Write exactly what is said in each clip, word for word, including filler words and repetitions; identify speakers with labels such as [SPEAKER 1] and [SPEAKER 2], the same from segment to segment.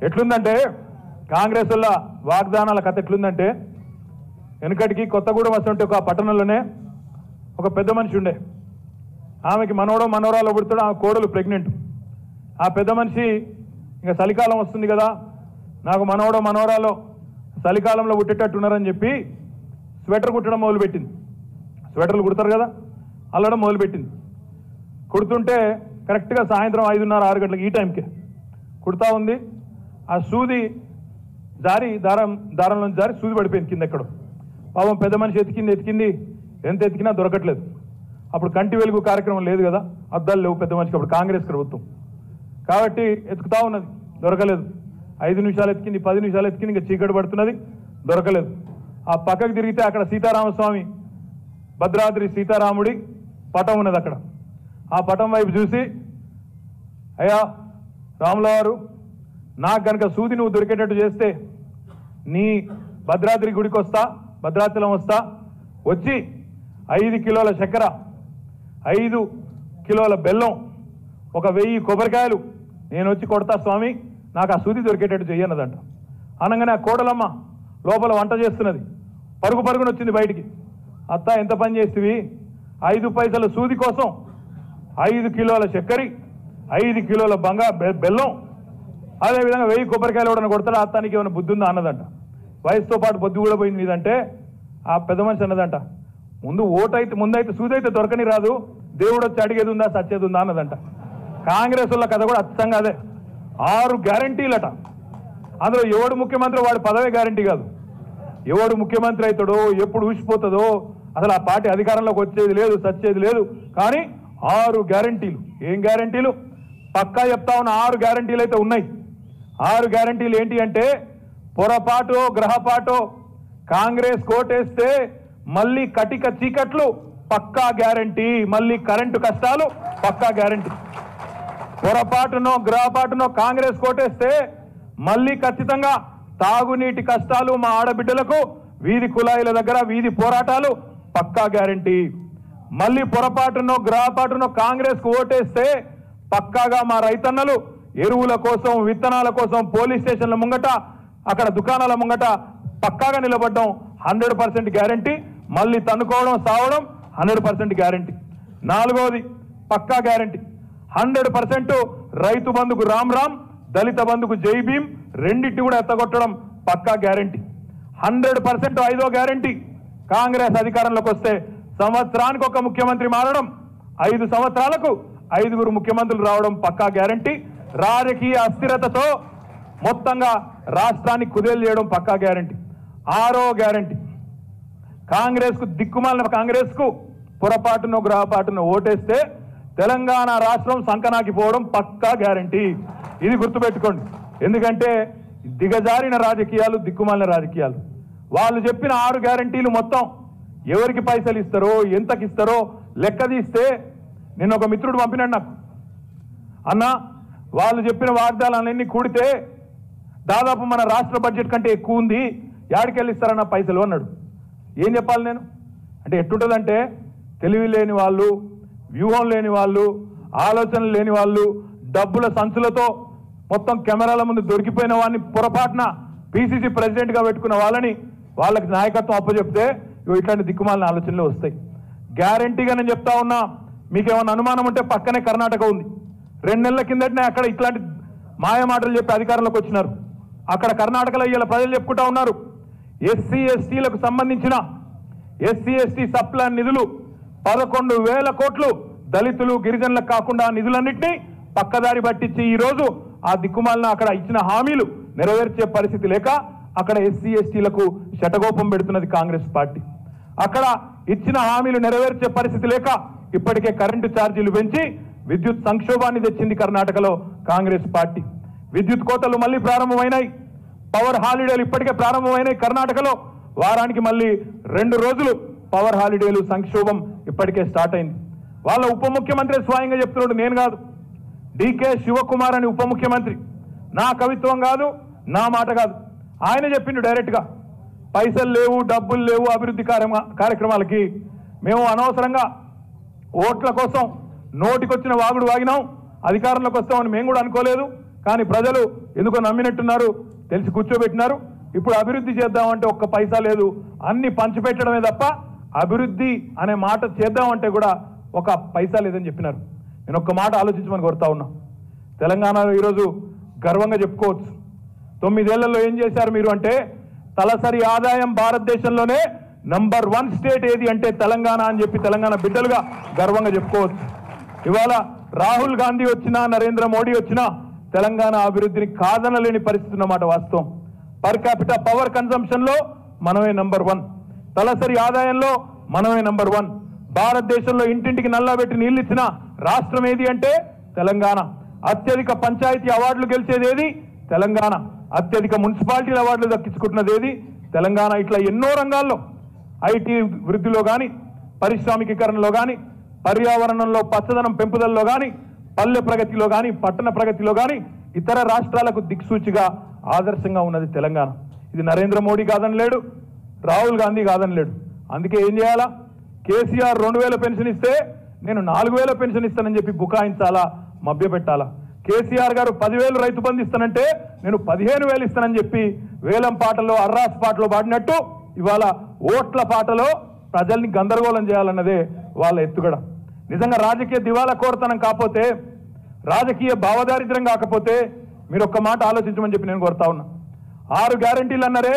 [SPEAKER 1] ఎట్లుందంటే కాంగ్రెస్ వల్ల వాగ్దానాల కథ ఎట్లుందంటే వెనకటికి కొత్తగూడెం వస్తుంటే ఒక పట్టణంలోనే ఒక పెద్ద మనిషి ఉండే ఆమెకి మనోడో మనోరాలో పుడతాడు ఆమె కోడలు ప్రెగ్నెంట్ ఆ పెద్ద మనిషి ఇంకా చలికాలం వస్తుంది కదా నాకు మనోడో మనోరాలో చలికాలంలో పుట్టేటట్టున్నారని చెప్పి స్వెటర్ కుట్టడం మొదలుపెట్టింది స్వెటర్లు కుడతారు కదా అల్లడం మొదలుపెట్టింది కుడుతుంటే కరెక్ట్గా సాయంత్రం ఐదున్నర ఆరు గంటలకు ఈ టైంకే కుడతా ఉంది ఆ సూది జారి దారం దారంలో జారి సూది పడిపోయింది కింద ఎక్కడో పాపం పెద్ద మనిషి ఎతికింది ఎతికింది ఎంత ఎతికినా దొరకట్లేదు అప్పుడు కంటి వెలుగు కార్యక్రమం లేదు కదా అద్దాలు లేవు పెద్ద మనిషికి అప్పుడు కాంగ్రెస్ ప్రభుత్వం కాబట్టి ఎతుకుతా ఉన్నది దొరకలేదు ఐదు నిమిషాలు ఎతికింది పది నిమిషాలు ఎతికింది ఇంకా చీకటి పడుతున్నది దొరకలేదు ఆ పక్కకు తిరిగితే అక్కడ సీతారామస్వామి భద్రాద్రి సీతారాముడి పటం ఉన్నది అక్కడ ఆ పటం వైపు చూసి అయ్యా రాముల వారు నాకు కనుక సూది నువ్వు దొరికేటట్టు చేస్తే నీ భద్రాద్రి గుడికి వస్తా భద్రాచలం వస్తా వచ్చి ఐదు కిలోల చక్కెర ఐదు కిలోల బెల్లం ఒక వెయ్యి కొబ్బరికాయలు నేను వచ్చి కొడతా స్వామి నాకు ఆ సూది దొరికేటట్టు చెయ్యన్నదంట అనగానే ఆ కోడలమ్మ లోపల వంట చేస్తున్నది పరుగు పరుగున వచ్చింది బయటికి అత్త ఎంత పని చేస్తేవి ఐదు పైసల సూది కోసం ఐదు కిలోల చక్కెర ఐదు కిలోల బంగా బెల్లం అదేవిధంగా వెయ్యి కొబ్బరికాయలు కూడా కొడతాడు అత్తానికి ఏమైనా బుద్ధి ఉందా అన్నదంట వయసుతో పాటు బొద్దు కూడా పోయింది ఇదంటే ఆ పెద్ద మనిషి అన్నదంట ముందు ఓటైతే ముందైతే సూదైతే దొరకని రాదు దేవుడు వచ్చి అడిగేది ఉందా సచ్చేది ఉందా అన్నదంట కాంగ్రెస్ వాళ్ళ కథ కూడా అచ్చంగా అదే ఆరు గ్యారంటీలట అందులో ఎవడు ముఖ్యమంత్రి వాడి పదవే గ్యారంటీ కాదు ఎవడు ముఖ్యమంత్రి అవుతాడో ఎప్పుడు ఊసిపోతుందో అసలు ఆ పార్టీ అధికారంలోకి వచ్చేది లేదు సచ్చేది లేదు కానీ ఆరు గ్యారంటీలు ఏం గ్యారంటీలు పక్కా చెప్తా ఉన్న ఆరు గ్యారంటీలు అయితే ఉన్నాయి ఆరు గ్యారంటీలు ఏంటి అంటే పొరపాటు గ్రహపాటు కాంగ్రెస్ కోటేస్తే మళ్ళీ కటిక చీకట్లు పక్కా గ్యారంటీ మళ్ళీ కరెంటు కష్టాలు పక్కా గ్యారంటీ పొరపాటునో గ్రహపాటునో కాంగ్రెస్ కోటేస్తే మళ్ళీ ఖచ్చితంగా తాగునీటి కష్టాలు మా ఆడబిడ్డలకు వీధి కులాయిల దగ్గర వీధి పోరాటాలు పక్కా గ్యారంటీ మళ్ళీ పొరపాటునో గ్రహపాటునో కాంగ్రెస్ కు ఓటేస్తే పక్కాగా మా రైతన్నలు ఎరువుల కోసం విత్తనాల కోసం పోలీస్ స్టేషన్ల ముంగట అక్కడ దుకాణాల ముంగట పక్కాగా నిలబడడం హండ్రెడ్ పర్సెంట్ గ్యారంటీ మళ్ళీ తన్నుకోవడం సావడం హండ్రెడ్ పర్సెంట్ గ్యారంటీ నాలుగోది పక్కా గ్యారంటీ హండ్రెడ్ పర్సెంట్ రైతు బంధుకు రామ్ రామ్ దళిత బంధుకు జై భీమ్ రెండింటి కూడా ఎత్తగొట్టడం పక్కా గ్యారంటీ హండ్రెడ్ పర్సెంట్ ఐదో గ్యారంటీ కాంగ్రెస్ అధికారంలోకి వస్తే సంవత్సరానికి ఒక ముఖ్యమంత్రి మారడం ఐదు సంవత్సరాలకు ఐదుగురు ముఖ్యమంత్రులు రావడం పక్కా గ్యారంటీ రాజకీయ అస్థిరతతో మొత్తంగా రాష్ట్రాన్ని కుదేలు చేయడం పక్కా గ్యారంటీ ఆరో గ్యారంటీ కాంగ్రెస్ కు దిక్కుమాలిన కాంగ్రెస్ కు పొరపాటునో గ్రహపాటునో ఓటేస్తే తెలంగాణ రాష్ట్రం సంకనాకి పోవడం పక్కా గ్యారంటీ ఇది గుర్తుపెట్టుకోండి ఎందుకంటే దిగజారిన రాజకీయాలు దిక్కుమాలిన రాజకీయాలు వాళ్ళు చెప్పిన ఆరు గ్యారంటీలు మొత్తం ఎవరికి పైసలు ఇస్తారో ఎంతకి ఇస్తారో లెక్క తీస్తే నిన్న ఒక మిత్రుడు పంపినాడు నాకు అన్న వాళ్ళు చెప్పిన వాగ్దానాలన్నీ కూడితే దాదాపు మన రాష్ట్ర బడ్జెట్ కంటే ఎక్కువ ఉంది యాడికెళ్ళి ఇస్తారన్న పైసలు అన్నాడు ఏం చెప్పాలి నేను అంటే ఎట్టుంటుందంటే తెలివి లేని వాళ్ళు వ్యూహం లేని వాళ్ళు ఆలోచనలు లేని వాళ్ళు డబ్బుల సంచులతో మొత్తం కెమెరాల ముందు దొరికిపోయిన వాడిని పొరపాటున పిసిసి ప్రెసిడెంట్గా పెట్టుకున్న వాళ్ళని వాళ్ళకి నాయకత్వం అప్పచెప్తే ఇట్లాంటి దిక్కుమాలిన ఆలోచనలు వస్తాయి గ్యారంటీగా నేను చెప్తా ఉన్నా మీకు ఏమైనా అనుమానం ఉంటే పక్కనే కర్ణాటక ఉంది రెండు నెలల కిందటనే అక్కడ ఇట్లాంటి మాయ మాటలు చెప్పి అధికారంలోకి వచ్చినారు అక్కడ కర్ణాటకలో ఇలా ప్రజలు చెప్పుకుంటా ఉన్నారు ఎస్సీ ఎస్టీలకు సంబంధించిన ఎస్సీ ఎస్టీ సప్లాన్ నిధులు పదకొండు వేల కోట్లు దళితులు గిరిజనులకు కాకుండా నిధులన్నింటినీ పక్కదారి పట్టించి ఈ రోజు ఆ దిక్కుమాలిన అక్కడ ఇచ్చిన హామీలు నెరవేర్చే పరిస్థితి లేక అక్కడ ఎస్సీ ఎస్టీలకు శటగోపం పెడుతున్నది కాంగ్రెస్ పార్టీ అక్కడ ఇచ్చిన హామీలు నెరవేర్చే పరిస్థితి లేక ఇప్పటికే కరెంటు ఛార్జీలు పెంచి విద్యుత్ సంక్షోభాన్ని తెచ్చింది కర్ణాటకలో కాంగ్రెస్ పార్టీ విద్యుత్ కోతలు మళ్ళీ ప్రారంభమైనాయి పవర్ హాలిడేలు ఇప్పటికే ప్రారంభమైనాయి కర్ణాటకలో వారానికి మళ్ళీ రెండు రోజులు పవర్ హాలిడేలు సంక్షోభం ఇప్పటికే స్టార్ట్ అయింది వాళ్ళ ఉప ముఖ్యమంత్రి స్వయంగా చెప్తున్నాడు నేను కాదు డికే శివకుమార్ అని ఉప ముఖ్యమంత్రి నా కవిత్వం కాదు నా మాట కాదు ఆయన చెప్పిండు డైరెక్ట్గా పైసలు లేవు డబ్బులు లేవు అభివృద్ధి కార్యక్రమాలకి మేము అనవసరంగా ఓట్ల కోసం నోటికొచ్చిన వాగుడు వాగినాం అధికారంలోకి వస్తామని మేము కూడా అనుకోలేదు కానీ ప్రజలు ఎందుకో నమ్మినట్టున్నారు, తెలిసి కూర్చోబెట్టినారు. ఇప్పుడు అభివృద్ధి చేద్దామంటే ఒక్క పైసా లేదు, అన్ని పంచిపెట్టడమే తప్ప అభివృద్ధి అనే మాట చేద్దామంటే కూడా ఒక పైసా లేదని చెప్పినారు. నేను ఒక్క మాట ఆలోచించమని కోరుతా ఉన్నా. తెలంగాణలో ఈరోజు గర్వంగా చెప్పుకోవచ్చు, తొమ్మిదేళ్లలో ఏం చేశారు మీరు అంటే, తలసరి ఆదాయం భారతదేశంలోనే నంబర్ వన్ స్టేట్ ఏది అంటే తెలంగాణ అని చెప్పి తెలంగాణ బిడ్డలుగా గర్వంగా చెప్పుకోవచ్చు. ఇవాళ రాహుల్ గాంధీ వచ్చినా నరేంద్ర మోడీ వచ్చినా తెలంగాణ అభివృద్ధిని కాదనలేని పరిస్థితి అన్నమాట వాస్తవం. పర్ క్యాపిటా పవర్ కన్సంప్షన్ లో మనమే నంబర్ వన్, తలసరి ఆదాయంలో మనమే నంబర్ వన్. భారతదేశంలో ఇంటింటికి నల్లబెట్టి నీళ్లు ఇచ్చిన రాష్ట్రం ఏది అంటే తెలంగాణ. అత్యధిక పంచాయతీ అవార్డులు గెలిచేది ఏది తెలంగాణ. అత్యధిక మున్సిపాలిటీల అవార్డులు దక్కించుకుంటున్నది ఏది తెలంగాణ. ఇట్లా ఎన్నో రంగాల్లో ఐటీ వృద్ధిలో కానీ, పారిశ్రామికీకరణలో కానీ, పర్యావరణంలో పచ్చదనం పెంపుదలలో కానీ, పల్లె ప్రగతిలో కానీ, పట్టణ ప్రగతిలో కానీ ఇతర రాష్ట్రాలకు దిక్సూచిగా ఆదర్శంగా ఉన్నది తెలంగాణ. ఇది నరేంద్ర మోడీ కాదనలేడు, రాహుల్ గాంధీ కాదనలేడు. అందుకే ఏం చేయాలా, కేసీఆర్ రెండు వేల పెన్షన్ ఇస్తే నేను నాలుగు వేల పెన్షన్ ఇస్తానని చెప్పి బుకాయించాలా, మభ్యపెట్టాలా. కేసీఆర్ గారు పదివేలు రైతు బంధు ఇస్తానంటే నేను పదిహేను వేలు ఇస్తానని చెప్పి వేలం పాటలో అర్రాస్ పాటలో పాడినట్టు ఇవాళ ఓట్ల పాటలో ప్రజల్ని గందరగోళం చేయాలన్నదే వాళ్ళ ఎత్తుగడ. నిజంగా రాజకీయ దివాలా కోరతనం కాకపోతే, రాజకీయ భావదారిద్ర్యం కాకపోతే మీరు ఒక్క మాట ఆలోచించమని చెప్పి నేను కోరుతా ఉన్నా. ఆరు గ్యారంటీలు అన్నారే,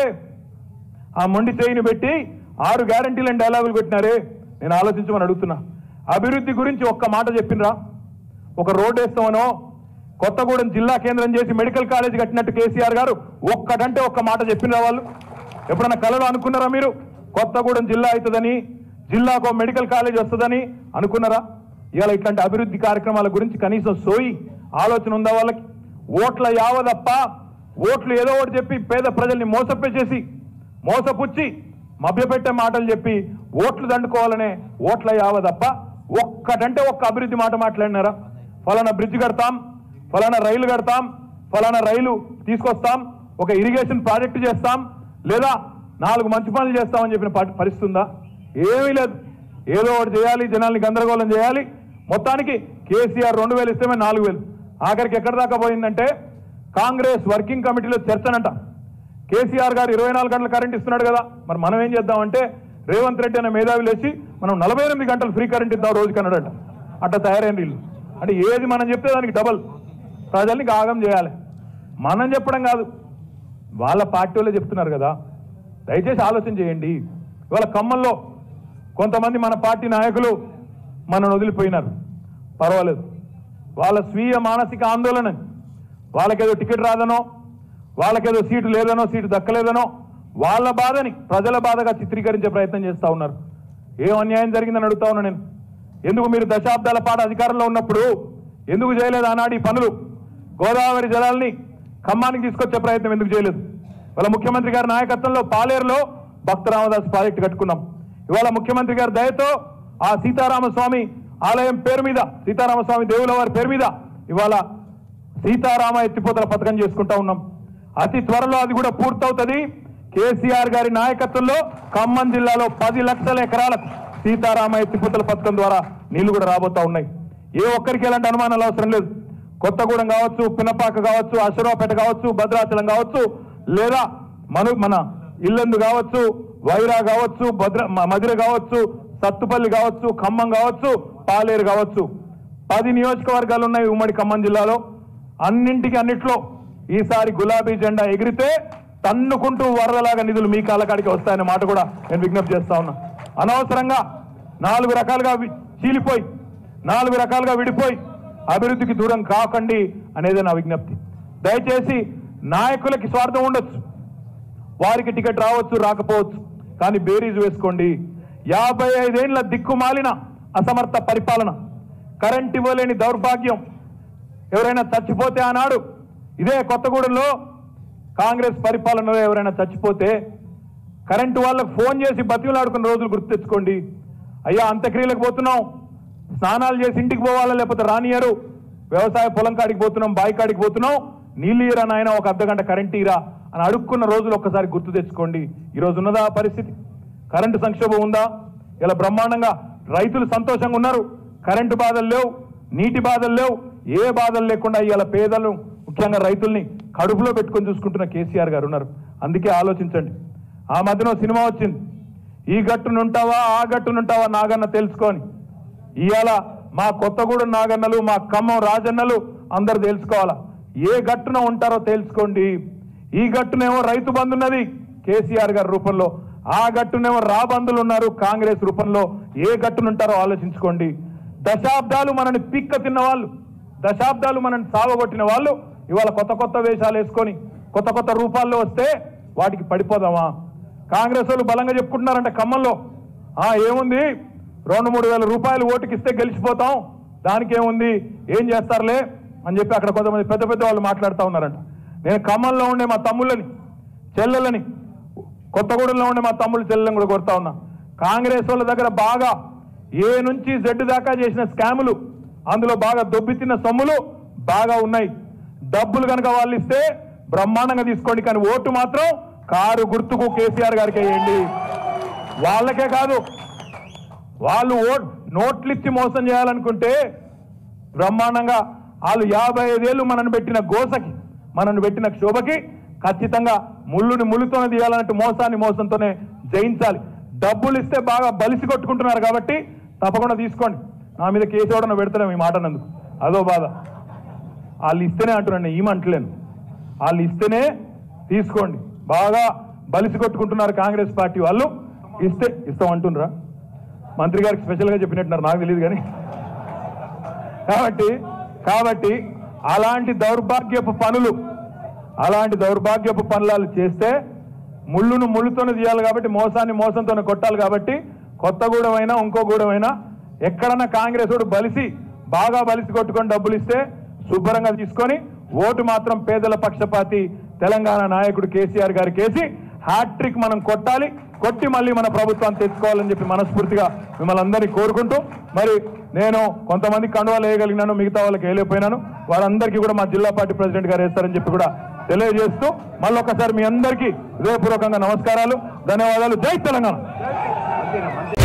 [SPEAKER 1] ఆ మొండి చేయిని పెట్టి ఆరు గ్యారంటీలను డైలాగులు పెట్టినారే, నేను ఆలోచించమని అడుగుతున్నా. అభివృద్ధి గురించి ఒక్క మాట చెప్పినరా? ఒక రోడ్ వేస్తామనో, కొత్తగూడెం జిల్లా కేంద్రం చేసి మెడికల్ కాలేజ్ కట్టినట్టు కేసీఆర్ గారు ఒక్కటంటే ఒక్క మాట చెప్పినరా? వాళ్ళు ఎప్పుడన్నా కలలో అనుకున్నారా మీరు కొత్తగూడెం జిల్లా అవుతుందని, జిల్లాకు మెడికల్ కాలేజ్ వస్తుందని అనుకున్నారా? ఇవాళ ఇట్లాంటి అభివృద్ధి కార్యక్రమాల గురించి కనీసం సోయి ఆలోచన ఉందా వాళ్ళకి? ఓట్ల యావదప్ప, ఓట్లు ఏదో ఒకటి చెప్పి పేద ప్రజల్ని మోసపేసేసి మోసపుచ్చి మభ్యపెట్టే మాటలు చెప్పి ఓట్లు దండుకోవాలనే ఓట్ల యావదప్ప ఒక్కటంటే ఒక్క అభివృద్ధి మాట మాట్లాడినారా? ఫలానా బ్రిడ్జ్ కడతాం, ఫలానా రైలు కడతాం, ఫలానా రైలు తీసుకొస్తాం, ఒక ఇరిగేషన్ ప్రాజెక్టు చేస్తాం, లేదా నాలుగు మంచి పనులు చేస్తామని చెప్పిన పరిస్థితి ఉందా? ఏమీ లేదు. ఏదో ఒకటి చేయాలి, జనాల్ని గందరగోళం చేయాలి. మొత్తానికి కేసీఆర్ రెండు వేలు ఇస్తేమే నాలుగు వేలు ఆఖరికి ఎక్కడి దాకా పోయిందంటే కాంగ్రెస్ వర్కింగ్ కమిటీలో చర్చనంట. కేసీఆర్ గారు ఇరవై నాలుగు గంటల కరెంట్ ఇస్తున్నాడు కదా, మరి మనం ఏం చేద్దామంటే రేవంత్ రెడ్డి అనే మేధావి లేచి మనం నలభై ఎనిమిది గంటలు ఫ్రీ కరెంట్ ఇద్దాం రోజుకి అన్నాడట. అట్లా తయారైన వీళ్ళు. అంటే ఏది మనం చెప్తే దానికి డబల్ ప్రజల్ని ఆగం చేయాలి. మనం చెప్పడం కాదు, వాళ్ళ పార్టీ వాళ్ళే చెప్తున్నారు కదా. దయచేసి ఆలోచన చేయండి. ఇవాళ ఖమ్మంలో కొంతమంది మన పార్టీ నాయకులు మనను వదిలిపోయినారు, పర్వాలేదు. వాళ్ళ స్వీయ మానసిక ఆందోళన, వాళ్ళకేదో టికెట్ రాదనో, వాళ్ళకేదో సీటు లేదనో, సీటు దక్కలేదనో వాళ్ళ బాధని ప్రజల బాధగా చిత్రీకరించే ప్రయత్నం చేస్తూ ఉన్నారు. ఏం అన్యాయం జరిగిందని అడుగుతా ఉన్నా నేను. ఎందుకు మీరు దశాబ్దాల పాటు అధికారంలో ఉన్నప్పుడు ఎందుకు చేయలేదు ఆనాడు ఈ పనులు? గోదావరి జలాల్ని ఖమ్మానికి తీసుకొచ్చే ప్రయత్నం ఎందుకు చేయలేదు? ఇవాళ ముఖ్యమంత్రి గారి నాయకత్వంలో పాలేరులో భక్త రామదాస్ ప్రాజెక్టు కట్టుకున్నాం. ఇవాళ ముఖ్యమంత్రి గారి దయతో ఆ సీతారామస్వామి ఆలయం పేరు మీద, సీతారామస్వామి దేవుల వారి పేరు మీద ఇవాళ సీతారామ ఎత్తిపోతల పథకం చేసుకుంటా ఉన్నాం. అతి త్వరలో అది కూడా పూర్తవుతుంది. కేసీఆర్ గారి నాయకత్వంలో ఖమ్మం జిల్లాలో పది లక్షల ఎకరాలకు సీతారామ ఎత్తిపోతల పథకం ద్వారా నీళ్లు కూడా రాబోతా ఉన్నాయి. ఏ ఒక్కరికి ఎలాంటి అనుమానాలు అవసరం లేదు. కొత్తగూడెం కావచ్చు, పినపాక కావచ్చు, అశ్వరావుపేట కావచ్చు, భద్రాచలం కావచ్చు, లేదా మను మన ఇల్లందు కావచ్చు, వైరా కావచ్చు, భద్ర మధిర కావచ్చు, సత్తుపల్లి కావచ్చు, ఖమ్మం కావచ్చు, పాలేరు కావచ్చు, పది నియోజకవర్గాలు ఉన్నాయి ఉమ్మడి ఖమ్మం జిల్లాలో. అన్నింటికి అన్నిట్లో ఈసారి గులాబీ జెండా ఎగిరితే తన్నుకుంటూ వరదలాగా నిధులు మీ కాళ్ళకాడికి వస్తాయనే మాట కూడా నేను విజ్ఞప్తి చేస్తా ఉన్నా. అనవసరంగా నాలుగు రకాలుగా చీలిపోయి, నాలుగు రకాలుగా విడిపోయి అభివృద్ధికి దూరం కాకండి అనేదే నా విజ్ఞప్తి. దయచేసి నాయకులకి స్వార్థం ఉండొచ్చు, వారికి టికెట్ రావచ్చు రాకపోవచ్చు, కానీ బేరీజు వేసుకోండి. యాభై ఐదేళ్ల దిక్కుమాలిన అసమర్థ పరిపాలన, కరెంట్ ఇవ్వలేని దౌర్భాగ్యం, ఎవరైనా చచ్చిపోతే ఆనాడు ఇదే కొత్తగూడెంలో కాంగ్రెస్ పరిపాలనలో ఎవరైనా చచ్చిపోతే కరెంటు వాళ్ళకు ఫోన్ చేసి బతిమలాడుకున్న రోజులు గుర్తు తెచ్చుకోండి. అయ్యా అంత్యక్రియలకు పోతున్నాం, స్నానాలు చేసి ఇంటికి పోవాలా, లేకపోతే రానియరు, వ్యవసాయ పొలం కాడికి పోతున్నాం, బావి కాడికి పోతున్నాం, నీళ్ళు ఇరా నాయన, ఒక అర్ధ గంట కరెంట్ ఇరా అని అడుక్కున్న రోజులు ఒక్కసారి గుర్తు తెచ్చుకోండి. ఈరోజు ఉన్నదా పరిస్థితి? కరెంటు సంక్షోభం ఉందా? ఇలా బ్రహ్మాండంగా రైతులు సంతోషంగా ఉన్నారు, కరెంటు బాధలు లేవు, నీటి బాధలు లేవు, ఏ బాధలు లేకుండా ఇవాళ పేదలు ముఖ్యంగా రైతుల్ని కడుపులో పెట్టుకొని చూసుకుంటున్న కేసీఆర్ గారు ఉన్నారు. అందుకే ఆలోచించండి. ఆ మధ్యన సినిమా వచ్చింది, ఈ గట్టునుంటావా ఆ గట్టునుంటావా నాగన్న తెలుసుకొని. ఇవాళ మా కొత్తగూడెం నాగన్నలు, మా ఖమ్మం రాజన్నలు అందరు తెలుసుకోవాలా, ఏ గట్టున ఉంటారో తెలుసుకోండి. ఈ గట్టునేమో రైతు బంధు ఉన్నది కేసీఆర్ గారి రూపంలో, ఆ గట్టునేమో రాబందులు ఉన్నారు కాంగ్రెస్ రూపంలో. ఏ గట్టునుంటారో ఆలోచించుకోండి. దశాబ్దాలు మనని పిక్క తిన్న వాళ్ళు, దశాబ్దాలు మనని సావగొట్టిన వాళ్ళు ఇవాళ కొత్త కొత్త వేషాలు వేసుకొని కొత్త కొత్త రూపాల్లో వస్తే వాటికి పడిపోదామా? కాంగ్రెస్ వాళ్ళు బలంగా చెప్పుకుంటున్నారంటే ఖమ్మంలో ఆ ఏముంది, రెండు మూడు వేల రూపాయలు ఓటుకి ఇస్తే గెలిచిపోతాం, దానికి ఏముంది, ఏం చేస్తారులే అని చెప్పి అక్కడ కొంతమంది పెద్ద పెద్ద వాళ్ళు మాట్లాడుతూ ఉన్నారంట. నేను ఖమ్మంలో ఉండే మా తమ్ముళ్ళని చెల్లెలని, కొత్తగూడెంలో ఉండే మా తమ్ముళ్ళు చెల్లెలని కూడా కొడతా ఉన్నా. కాంగ్రెస్ వాళ్ళ దగ్గర బాగా ఏ నుంచి జెడ్ దాకా చేసిన స్కాములు, అందులో బాగా దొబ్బి తిన్న సొమ్ములు బాగా ఉన్నాయి. డబ్బులు కనుక వాళ్ళు ఇస్తే బ్రహ్మాండంగా తీసుకోండి, కానీ ఓటు మాత్రం కారు గుర్తుకు కేసీఆర్ గారికి వేయండి. వాళ్ళకే కాదు, వాళ్ళు ఓట్ నోట్లు ఇచ్చి మోసం చేయాలనుకుంటే బ్రహ్మాండంగా వాళ్ళు యాభై ఐదేళ్ళు మనను పెట్టిన గోసకి, మనను పెట్టిన క్షోభకి ఖచ్చితంగా ముళ్ళుని ముళ్ళుతోనే తీయాలన్నట్టు మోసాన్ని మోసంతోనే జయించాలి. డబ్బులు ఇస్తే బాగా బలిసి కొట్టుకుంటున్నారు కాబట్టి తప్పకుండా తీసుకోండి. నా మీద కేసు ఎవడన్నా పెడతాను ఈ మాట నందుకు, అదో బాధ. వాళ్ళు ఇస్తేనే అంటున్నాను, ఏమంటలేను, వాళ్ళు ఇస్తేనే తీసుకోండి. బాగా బలిసి కొట్టుకుంటున్నారు కాంగ్రెస్ పార్టీ వాళ్ళు. ఇస్తే ఇస్తామంటున్నారా? మంత్రి గారికి స్పెషల్గా చెప్పినట్టున్నారు, నాకు తెలియదు కానీ. కాబట్టి కాబట్టి అలాంటి దౌర్భాగ్యపు పనులు అలాంటి దౌర్భాగ్యపు పనులు చేస్తే ముళ్ళును ముళ్ళుతోనే తీయాలి కాబట్టి, మోసాన్ని మోసంతోనే కొట్టాలి కాబట్టి, కొత్తగూడెం అయినా ఇంకో గూడెమైనా ఎక్కడన్నా కాంగ్రెస్ ఓడు బలిసి బాగా బలిసి కొట్టుకొని డబ్బులు ఇస్తే శుభ్రంగా తీసుకొని ఓటు మాత్రం పేదల పక్షపాతి తెలంగాణ నాయకుడు కేసీఆర్ గారికి వేసి హ్యాట్రిక్ మనం కొట్టాలి, కొట్టి మళ్ళీ మన ప్రభుత్వాన్ని తెచ్చుకోవాలని చెప్పి మనస్ఫూర్తిగా మిమ్మల్ని అందరినీ కోరుకుంటూ, మరి నేను కొంతమంది కండువాలు వేయగలిగినాను, మిగతా వాళ్ళకి వేయలేకపోయినాను, వాళ్ళందరికీ కూడా మా జిల్లా పార్టీ ప్రెసిడెంట్ గారు వేస్తారని చెప్పి కూడా తెలియజేస్తూ మళ్ళీ ఒకసారి మీ అందరికీ హృదయపూర్వకంగా నమస్కారాలు, ధన్యవాదాలు. జై తెలంగాణ.